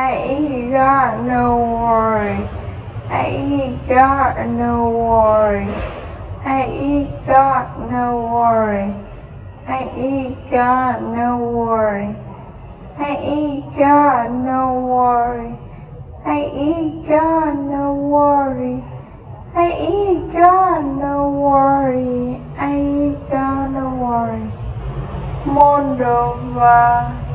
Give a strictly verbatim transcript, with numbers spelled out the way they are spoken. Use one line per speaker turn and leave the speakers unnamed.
I ain't got no worry. I ain't got no worry. I ain't got no worry. I ain't got no worry. I ain't got no worry. I ain't got no worry. I ain't got no worry. I ain't got no worry. Moldova.